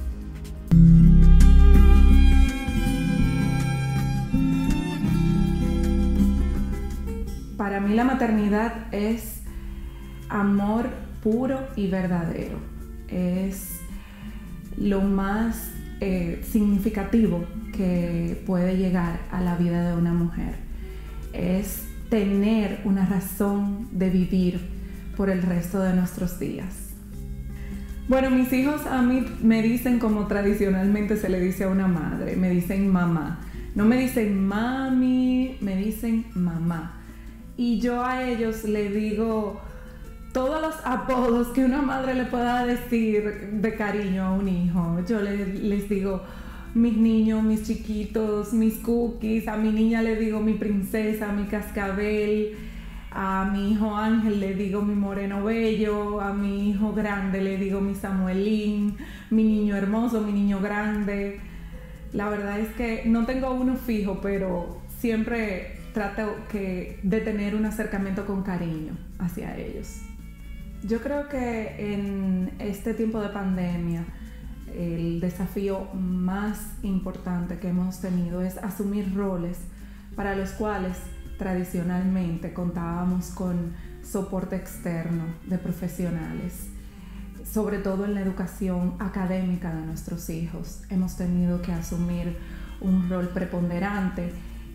Para mí la maternidad es amor puro y verdadero. Es lo más eh, significativo que puede llegar a la vida de una mujer. Es tener una razón de vivir por el resto de nuestros días. Bueno, mis hijos a mí me dicen como tradicionalmente se le dice a una madre, me dicen mamá. No me dicen mami, me dicen mamá. Y yo a ellos le digo todos los apodos que una madre le pueda decir de cariño a un hijo. Yo les, les digo mis niños, mis chiquitos, mis cookies. A mi niña le digo mi princesa, mi cascabel. A mi hijo Ángel le digo mi moreno bello. A mi hijo grande le digo mi Samuelín, mi niño hermoso, mi niño grande. La verdad es que no tengo uno fijo, pero siempre trato que, de tener un acercamiento con cariño hacia ellos. Yo creo que en este tiempo de pandemia el desafío más importante que hemos tenido es asumir roles para los cuales tradicionalmente contábamos con soporte externo de profesionales, sobre todo en la educación académica de nuestros hijos. Hemos tenido que asumir un rol preponderante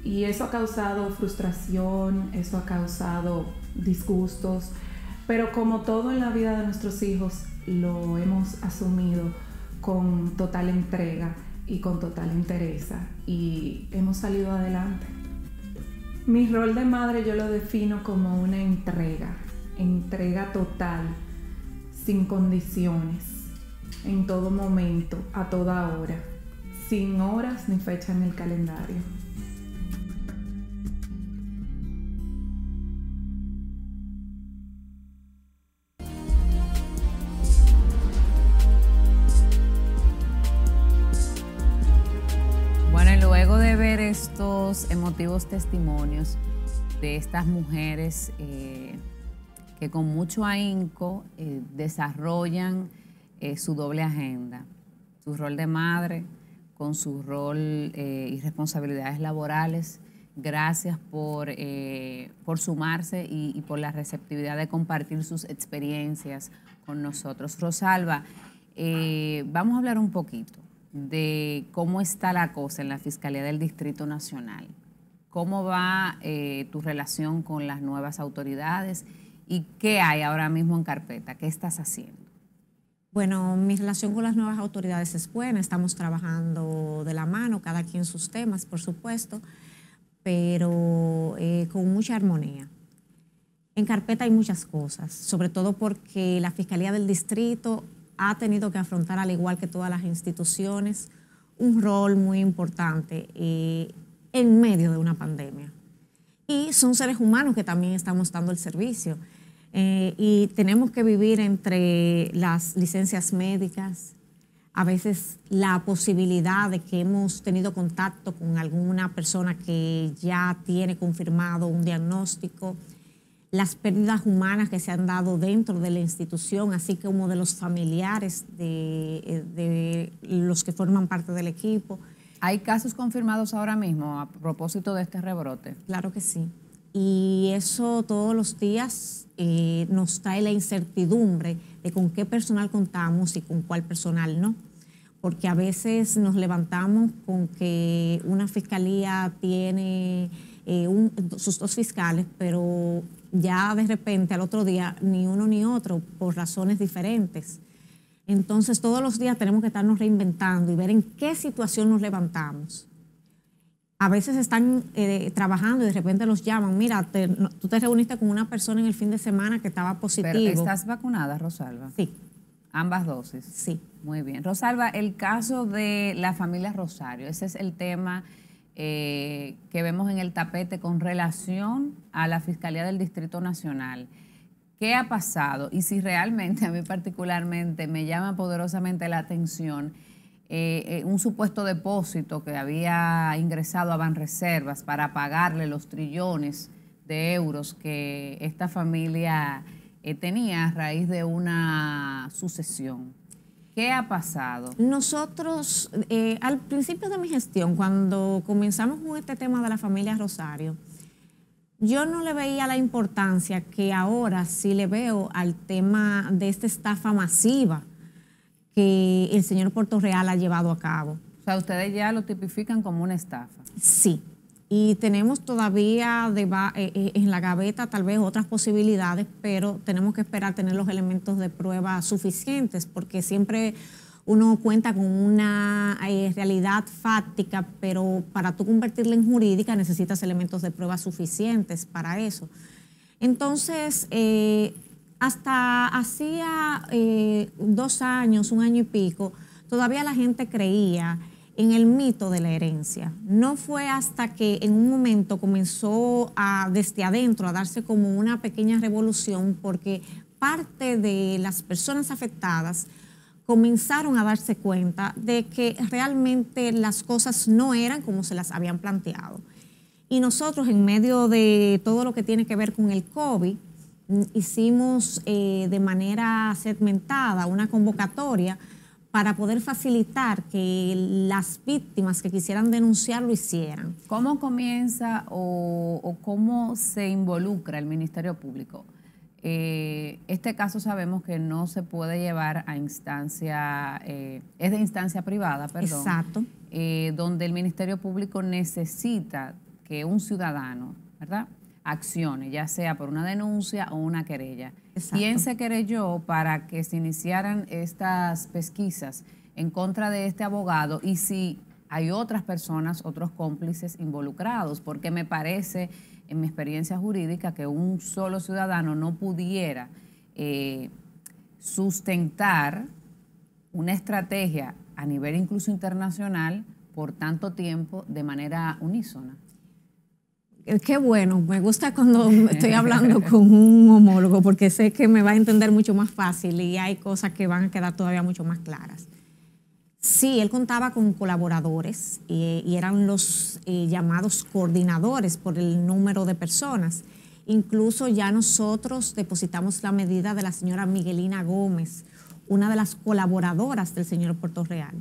Y eso ha causado frustración, eso ha causado disgustos, pero como todo en la vida de nuestros hijos, lo hemos asumido con total entrega y con total interés y hemos salido adelante. Mi rol de madre yo lo defino como una entrega, entrega total, sin condiciones, en todo momento, a toda hora, sin horas ni fecha en el calendario. Estos emotivos testimonios de estas mujeres eh, que con mucho ahínco eh, desarrollan eh, su doble agenda, su rol de madre con su rol eh, y responsabilidades laborales. Gracias por, eh, por sumarse y, y por la receptividad de compartir sus experiencias con nosotros. Rosalba, eh, vamos a hablar un poquito de cómo está la cosa en la Fiscalía del Distrito Nacional. ¿Cómo va eh, tu relación con las nuevas autoridades y qué hay ahora mismo en carpeta? ¿Qué estás haciendo? Bueno, mi relación con las nuevas autoridades es buena. Estamos trabajando de la mano, cada quien sus temas, por supuesto, pero eh, con mucha armonía. En carpeta hay muchas cosas, sobre todo porque la Fiscalía del Distrito ha tenido que afrontar, al igual que todas las instituciones, un rol muy importante eh, en medio de una pandemia. Y son seres humanos que también estamos dando el servicio. Eh, y tenemos que vivir entre las licencias médicas, a veces la posibilidad de que hemos tenido contacto con alguna persona que ya tiene confirmado un diagnóstico, las pérdidas humanas que se han dado dentro de la institución, así como de los familiares de, de los que forman parte del equipo. ¿Hay casos confirmados ahora mismo a propósito de este rebrote? Claro que sí. Y eso todos los días eh, nos trae la incertidumbre de con qué personal contamos y con cuál personal no. Porque a veces nos levantamos con que una fiscalía tiene eh, un, sus dos fiscales, pero ya de repente al otro día ni uno ni otro por razones diferentes. Entonces todos los días tenemos que estarnos reinventando y ver en qué situación nos levantamos. A veces están eh, trabajando y de repente los llaman, mira, te, no, tú te reuniste con una persona en el fin de semana que estaba positivo. ¿Pero estás vacunada, Rosalba? Sí. ¿Ambas dosis? Sí. Muy bien. Rosalba, el caso de la familia Rosario, ese es el tema Eh, que vemos en el tapete con relación a la Fiscalía del Distrito Nacional. ¿Qué ha pasado? Y si realmente, a mí particularmente, me llama poderosamente la atención eh, eh, un supuesto depósito que había ingresado a Banreservas para pagarle los trillones de euros que esta familia eh, tenía a raíz de una sucesión. ¿Qué ha pasado? Nosotros, eh, al principio de mi gestión, cuando comenzamos con este tema de la familia Rosario, yo no le veía la importancia que ahora sí le veo al tema de esta estafa masiva que el señor Portorreal ha llevado a cabo. O sea, ustedes ya lo tipifican como una estafa. Sí. Y tenemos todavía de, eh, en la gaveta tal vez otras posibilidades, pero tenemos que esperar tener los elementos de prueba suficientes, porque siempre uno cuenta con una eh, realidad fáctica, pero para tú convertirla en jurídica necesitas elementos de prueba suficientes para eso. Entonces, eh, hasta hacía eh, dos años, un año y pico, todavía la gente creía en el mito de la herencia. No fue hasta que en un momento comenzó a, desde adentro a darse como una pequeña revolución, porque parte de las personas afectadas comenzaron a darse cuenta de que realmente las cosas no eran como se las habían planteado. Y nosotros, en medio de todo lo que tiene que ver con el COVID, hicimos eh, de manera segmentada una convocatoria para poder facilitar que las víctimas que quisieran denunciar lo hicieran. ¿Cómo comienza o, o cómo se involucra el Ministerio Público? Eh, este caso sabemos que no se puede llevar a instancia, eh, es de instancia privada, perdón. Exacto. Eh, donde el Ministerio Público necesita que un ciudadano, ¿verdad?, accione, ya sea por una denuncia o una querella. Exacto. ¿Quién se querelló para que se iniciaran estas pesquisas en contra de este abogado y si hay otras personas, otros cómplices involucrados? Porque me parece, en mi experiencia jurídica, que un solo ciudadano no pudiera eh, sustentar una estrategia a nivel incluso internacional por tanto tiempo de manera unísona. Qué bueno, me gusta cuando estoy hablando con un homólogo porque sé que me va a entender mucho más fácil y hay cosas que van a quedar todavía mucho más claras. Sí, él contaba con colaboradores y, y eran los eh, llamados coordinadores por el número de personas. Incluso ya nosotros depositamos la medida de la señora Miguelina Gómez, una de las colaboradoras del señor Puerto Real.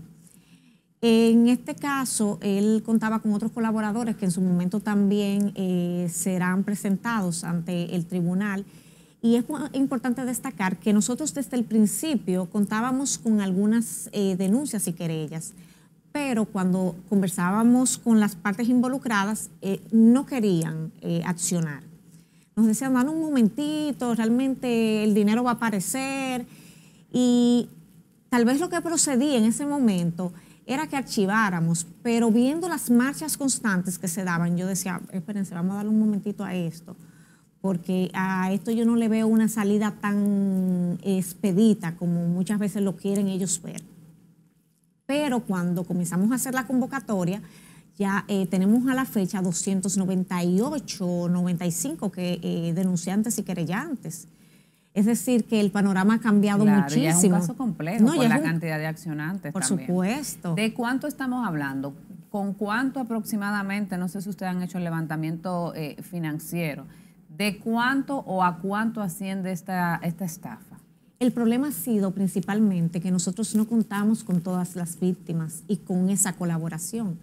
En este caso, él contaba con otros colaboradores que en su momento también eh, serán presentados ante el tribunal. Y es importante destacar que nosotros desde el principio contábamos con algunas eh, denuncias y querellas, pero cuando conversábamos con las partes involucradas, eh, no querían eh, accionar. Nos decían, dan un momentito, realmente el dinero va a aparecer. Y tal vez lo que procedía en ese momento era que archiváramos, pero viendo las marchas constantes que se daban, yo decía, espérense, vamos a darle un momentito a esto, porque a esto yo no le veo una salida tan expedita como muchas veces lo quieren ellos ver. Pero cuando comenzamos a hacer la convocatoria, ya eh, tenemos a la fecha doscientos noventa y ocho, noventa y cinco que, eh, denunciantes y querellantes. Es decir, que el panorama ha cambiado claro, muchísimo. Ya es un caso complejo no, por la un, cantidad de accionantes por también. Por supuesto. ¿De cuánto estamos hablando? ¿Con cuánto aproximadamente? No sé si ustedes han hecho el levantamiento eh, financiero. ¿De cuánto o a cuánto asciende esta, esta estafa? El problema ha sido principalmente que nosotros no contamos con todas las víctimas y con esa colaboración.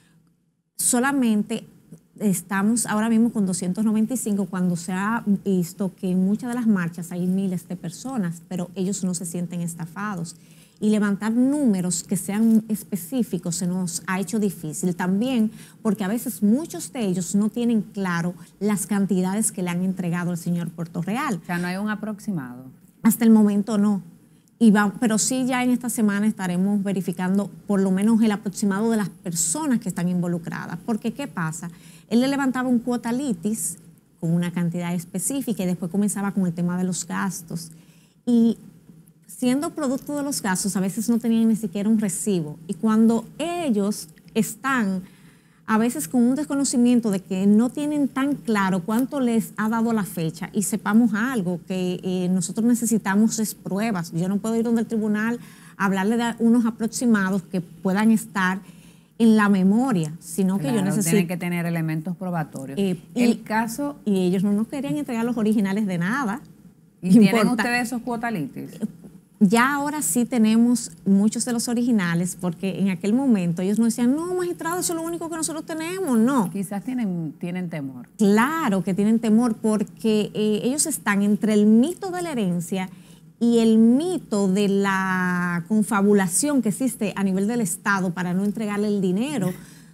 Solamente estamos ahora mismo con doscientos noventa y cinco cuando se ha visto que en muchas de las marchas hay miles de personas, pero ellos no se sienten estafados. Y levantar números que sean específicos se nos ha hecho difícil también porque a veces muchos de ellos no tienen claro las cantidades que le han entregado al señor Puerto Real. O sea, no hay un aproximado. Hasta el momento no. Y va, pero sí ya en esta semana estaremos verificando por lo menos el aproximado de las personas que están involucradas. Porque ¿qué pasa? Él le levantaba un cuota litis con una cantidad específica y después comenzaba con el tema de los gastos. Y siendo producto de los gastos, a veces no tenían ni siquiera un recibo. Y cuando ellos están a veces con un desconocimiento de que no tienen tan claro cuánto les ha dado la fecha y sepamos algo, que eh, nosotros necesitamos es pruebas. Yo no puedo ir donde el tribunal a hablarle de unos aproximados que puedan estar en la memoria, sino claro, que yo necesito... Tienen que tener elementos probatorios. Eh, el y, caso... Y ellos no nos querían entregar los originales de nada. ¿Y Importa, tienen ustedes esos cuotalitis? Ya ahora sí tenemos muchos de los originales, porque en aquel momento ellos nos decían, no, magistrado, eso es lo único que nosotros tenemos, no. Quizás tienen, tienen temor. Claro que tienen temor, porque eh, ellos están entre el mito de la herencia y el mito de la confabulación que existe a nivel del Estado para no entregarle el dinero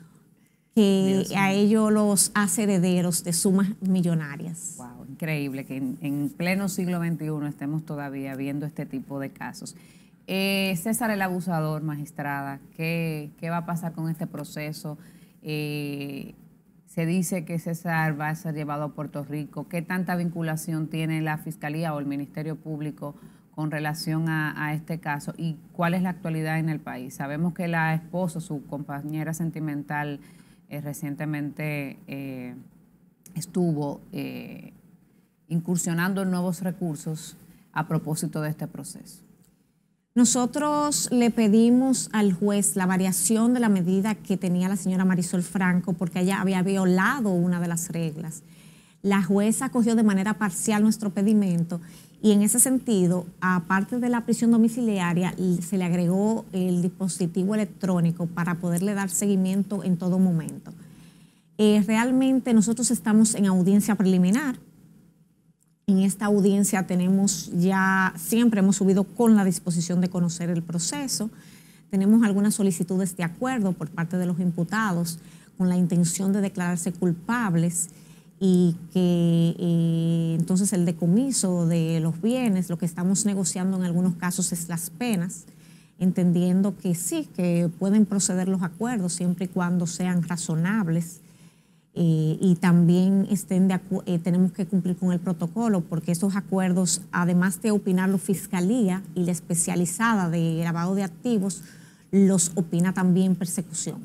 que a ellos los hace herederos de sumas millonarias. Wow, increíble que en, en pleno siglo veintiuno estemos todavía viendo este tipo de casos. Eh, César el abusador, magistrada, ¿qué, qué va a pasar con este proceso? Eh, se dice que César va a ser llevado a Puerto Rico. ¿Qué tanta vinculación tiene la Fiscalía o el Ministerio Público con relación a, a este caso? ¿Y cuál es la actualidad en el país? Sabemos que la esposa, su compañera sentimental, eh, recientemente eh, estuvo eh, incursionando en nuevos recursos a propósito de este proceso. Nosotros le pedimos al juez la variación de la medida que tenía la señora Marisol Franco porque ella había violado una de las reglas. La jueza acogió de manera parcial nuestro pedimento y en ese sentido, aparte de la prisión domiciliaria, se le agregó el dispositivo electrónico para poderle dar seguimiento en todo momento. Eh, realmente nosotros estamos en audiencia preliminar. En esta audiencia tenemos ya, siempre hemos subido con la disposición de conocer el proceso. Tenemos algunas solicitudes de acuerdo por parte de los imputados con la intención de declararse culpables y que eh, entonces el decomiso de los bienes, lo que estamos negociando en algunos casos es las penas, entendiendo que sí, que pueden proceder los acuerdos siempre y cuando sean razonables. Eh, y también estén de eh, tenemos que cumplir con el protocolo, porque esos acuerdos, además de opinar la Fiscalía y la especializada de lavado de activos, los opina también persecución.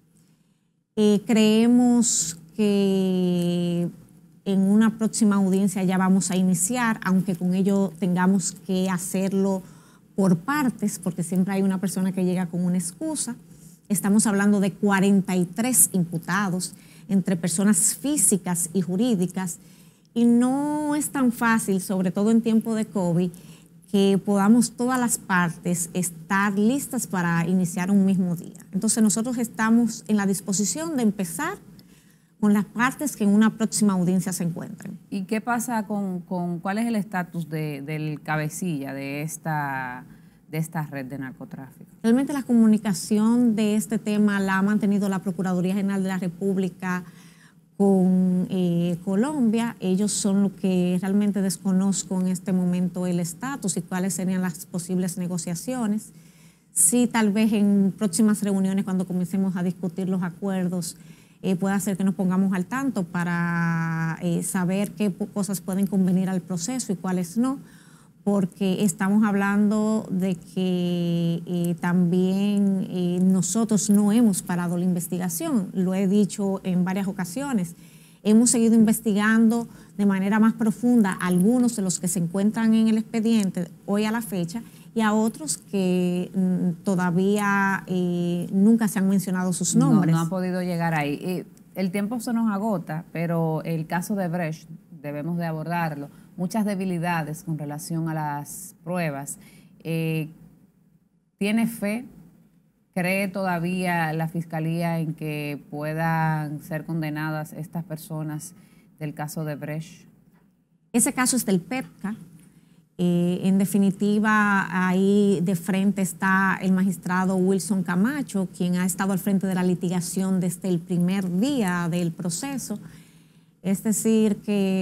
Eh, creemos que en una próxima audiencia ya vamos a iniciar, aunque con ello tengamos que hacerlo por partes, porque siempre hay una persona que llega con una excusa. Estamos hablando de cuarenta y tres imputados, entre personas físicas y jurídicas, y no es tan fácil, sobre todo en tiempo de COVID, que podamos todas las partes estar listas para iniciar un mismo día. Entonces nosotros estamos en la disposición de empezar con las partes que en una próxima audiencia se encuentren. ¿Y qué pasa con, con cuál es el estatus de, del cabecilla de esta, de esta red de narcotráfico? Realmente la comunicación de este tema la ha mantenido la Procuraduría General de la República con eh, Colombia. Ellos son lo que realmente desconozco en este momento el estatus y cuáles serían las posibles negociaciones. Sí, tal vez en próximas reuniones, cuando comencemos a discutir los acuerdos, eh, pueda ser que nos pongamos al tanto para eh, saber qué cosas pueden convenir al proceso y cuáles no, porque estamos hablando de que eh, también eh, nosotros no hemos parado la investigación, lo he dicho en varias ocasiones. Hemos seguido investigando de manera más profunda a algunos de los que se encuentran en el expediente hoy a la fecha y a otros que mm, todavía eh, nunca se han mencionado sus nombres. No, no han podido llegar ahí. Eh, el tiempo se nos agota, pero el caso de Brecht debemos de abordarlo. Muchas debilidades con relación a las pruebas. Eh, ¿Tiene fe? ¿Cree todavía la Fiscalía en que puedan ser condenadas estas personas del caso de Brecht? Ese caso es del P E P C A. Eh, en definitiva, ahí de frente está el magistrado Wilson Camacho, quien ha estado al frente de la litigación desde el primer día del proceso. Es decir,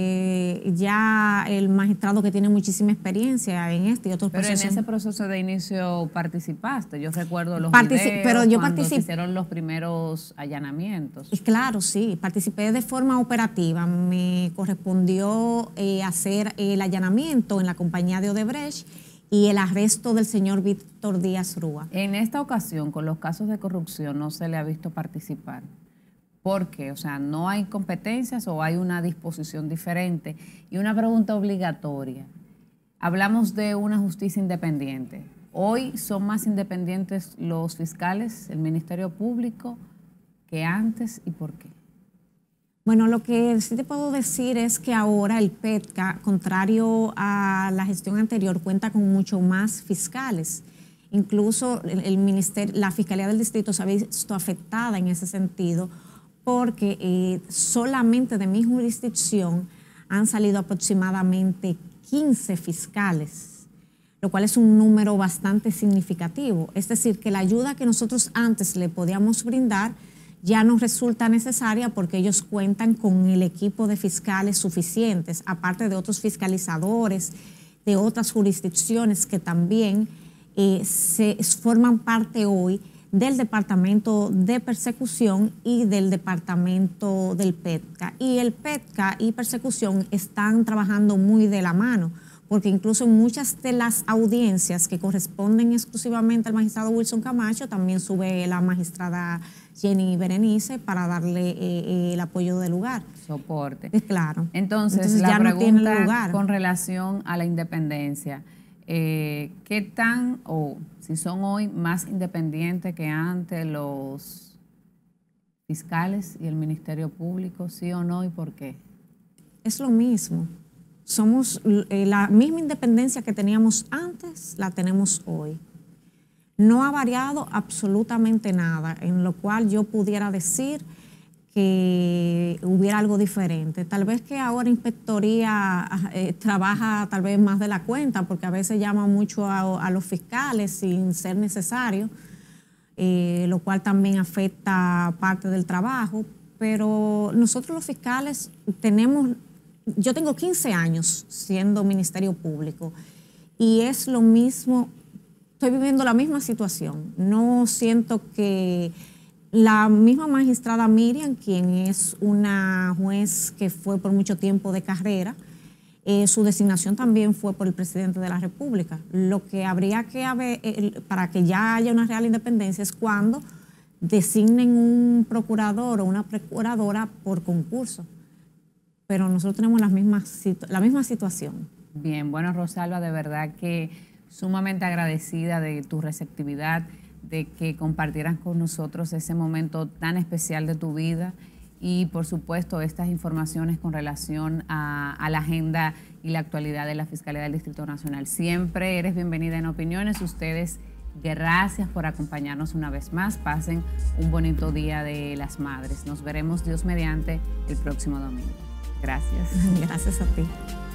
que ya el magistrado que tiene muchísima experiencia en este y otros pero procesos. Pero en ese proceso de inicio participaste. Yo recuerdo los Partici videos pero yo cuando se particip... hicieron los primeros allanamientos. Claro, sí. Participé de forma operativa. Me correspondió eh, hacer el allanamiento en la compañía de Odebrecht y el arresto del señor Víctor Díaz Rúa. En esta ocasión, con los casos de corrupción, no se le ha visto participar. ¿Por qué? O sea, ¿no hay competencias o hay una disposición diferente? Y una pregunta obligatoria. Hablamos de una justicia independiente. ¿Hoy son más independientes los fiscales, el Ministerio Público, que antes y por qué? Bueno, lo que sí te puedo decir es que ahora el P E P C A, contrario a la gestión anterior, cuenta con mucho más fiscales. Incluso el, el ministerio, la Fiscalía del Distrito se ha visto afectada en ese sentido, porque eh, solamente de mi jurisdicción han salido aproximadamente quince fiscales, lo cual es un número bastante significativo. Es decir, que la ayuda que nosotros antes le podíamos brindar ya no resulta necesaria porque ellos cuentan con el equipo de fiscales suficientes, aparte de otros fiscalizadores de otras jurisdicciones que también eh, se forman parte hoy del Departamento de Persecución y del Departamento del P E P C A. Y el P E P C A y Persecución están trabajando muy de la mano, porque incluso en muchas de las audiencias que corresponden exclusivamente al magistrado Wilson Camacho, también sube la magistrada Jenny Berenice para darle eh, eh, el apoyo del lugar. Soporte. Es claro. Entonces, Entonces la ya pregunta no tiene lugar. Con relación a la independencia, eh, ¿qué tan o si son hoy más independientes que antes los fiscales y el Ministerio Público, sí o no y por qué? Es lo mismo. Somos eh, la misma independencia que teníamos antes, la tenemos hoy. No ha variado absolutamente nada, en lo cual yo pudiera decir que hubiera algo diferente. Tal vez que ahora Inspectoría eh, trabaja tal vez más de la cuenta, porque a veces llama mucho a, a los fiscales sin ser necesario. eh, lo cual también afecta parte del trabajo, pero nosotros los fiscales tenemos, yo tengo quince años siendo Ministerio Público y es lo mismo, estoy viviendo la misma situación. No siento que la misma magistrada Miriam, quien es una juez que fue por mucho tiempo de carrera, eh, su designación también fue por el presidente de la República. Lo que habría que haber, eh, para que ya haya una real independencia, es cuando designen un procurador o una procuradora por concurso. Pero nosotros tenemos las mismas, la misma situación. Bien, bueno, Rosalba, de verdad que sumamente agradecida de tu receptividad, de que compartieras con nosotros ese momento tan especial de tu vida y, por supuesto, estas informaciones con relación a, a la agenda y la actualidad de la Fiscalía del Distrito Nacional. Siempre eres bienvenida en Opiniones. Ustedes, gracias por acompañarnos una vez más. Pasen un bonito Día de las Madres. Nos veremos, Dios mediante, el próximo domingo. Gracias. Gracias a ti.